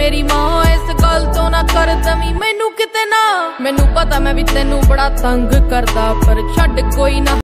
मेरी मां इस गल तो ना कर दवी मैनू किते ना। मैनू पता मैं भी तेनू बड़ा तंग करदा पर छड्ड कोई ना।